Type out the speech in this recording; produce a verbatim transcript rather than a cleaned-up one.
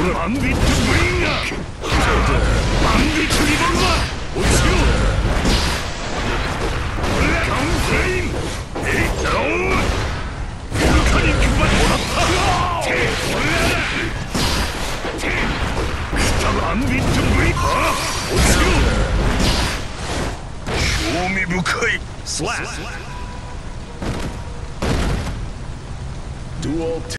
マンビットブリンガーマンビットリボルバー落ちよカウンフレイムエイダウンフルカニックバッもらったテマンビットブリンガー落ちよ興味深いスラッ Dual